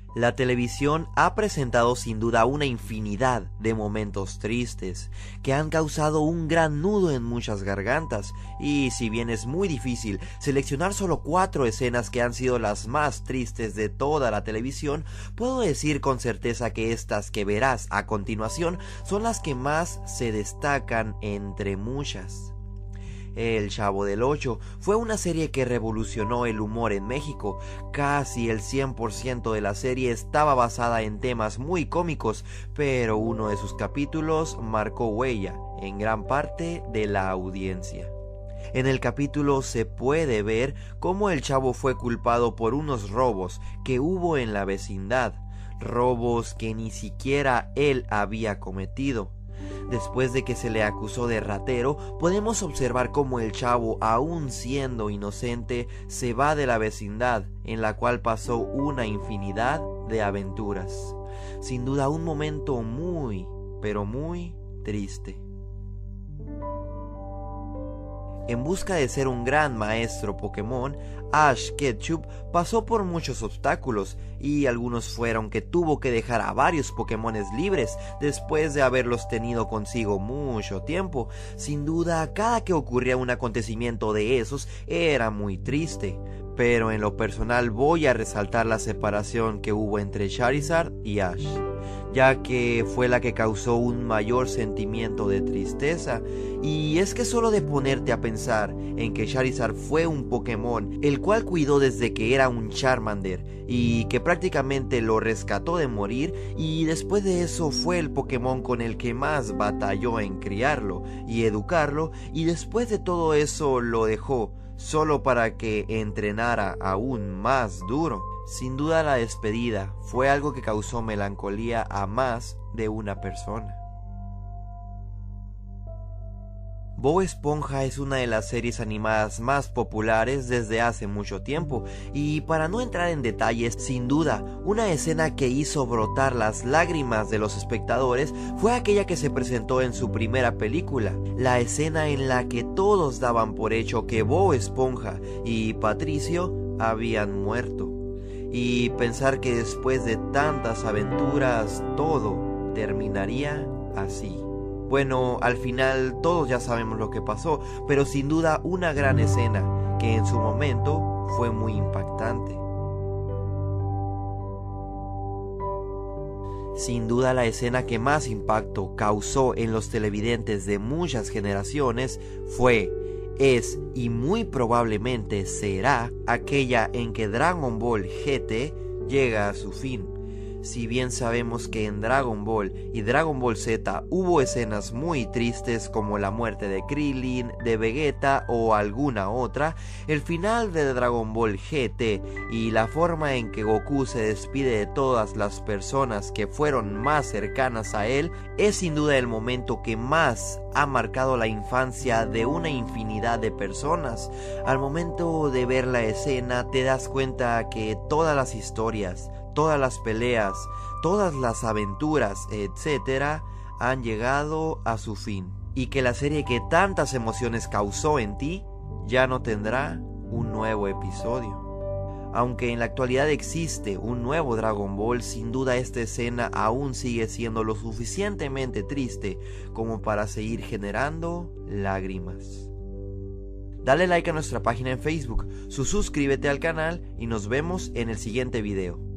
La televisión ha presentado sin duda una infinidad de momentos tristes que han causado un gran nudo en muchas gargantas, y si bien es muy difícil seleccionar solo 4 escenas que han sido las más tristes de toda la televisión, puedo decir con certeza que estas que verás a continuación son las que más se destacan entre muchas. El Chavo del Ocho fue una serie que revolucionó el humor en México. Casi el 100% de la serie estaba basada en temas muy cómicos, pero uno de sus capítulos marcó huella en gran parte de la audiencia. En el capítulo se puede ver cómo el Chavo fue culpado por unos robos que hubo en la vecindad, robos que ni siquiera él había cometido. Después de que se le acusó de ratero, podemos observar cómo el Chavo, aún siendo inocente, se va de la vecindad, en la cual pasó una infinidad de aventuras. Sin duda un momento muy, pero muy triste. En busca de ser un gran maestro Pokémon, Ash Ketchum pasó por muchos obstáculos, y algunos fueron que tuvo que dejar a varios Pokémones libres después de haberlos tenido consigo mucho tiempo. Sin duda, cada que ocurría un acontecimiento de esos era muy triste, pero en lo personal voy a resaltar la separación que hubo entre Charizard y Ash, ya que fue la que causó un mayor sentimiento de tristeza. Y es que solo de ponerte a pensar en que Charizard fue un Pokémon el cual cuidó desde que era un Charmander y que prácticamente lo rescató de morir, y después de eso fue el Pokémon con el que más batalló en criarlo y educarlo, y después de todo eso lo dejó solo para que entrenara aún más duro. Sin duda la despedida fue algo que causó melancolía a más de una persona. Bob Esponja es una de las series animadas más populares desde hace mucho tiempo, y para no entrar en detalles, sin duda, una escena que hizo brotar las lágrimas de los espectadores fue aquella que se presentó en su primera película, la escena en la que todos daban por hecho que Bob Esponja y Patricio habían muerto, y pensar que después de tantas aventuras todo terminaría así. Bueno, al final todos ya sabemos lo que pasó, pero sin duda una gran escena que en su momento fue muy impactante. Sin duda la escena que más impacto causó en los televidentes de muchas generaciones fue, es y muy probablemente será aquella en que Dragon Ball GT llega a su fin. Si bien sabemos que en Dragon Ball y Dragon Ball Z hubo escenas muy tristes como la muerte de Krillin, de Vegeta o alguna otra, el final de Dragon Ball GT y la forma en que Goku se despide de todas las personas que fueron más cercanas a él es sin duda el momento que más ha marcado la infancia de una infinidad de personas. Al momento de ver la escena te das cuenta que todas las historias, todas las peleas, todas las aventuras, etcétera, han llegado a su fin, y que la serie que tantas emociones causó en ti ya no tendrá un nuevo episodio. Aunque en la actualidad existe un nuevo Dragon Ball, sin duda esta escena aún sigue siendo lo suficientemente triste como para seguir generando lágrimas. Dale like a nuestra página en Facebook, suscríbete al canal y nos vemos en el siguiente video.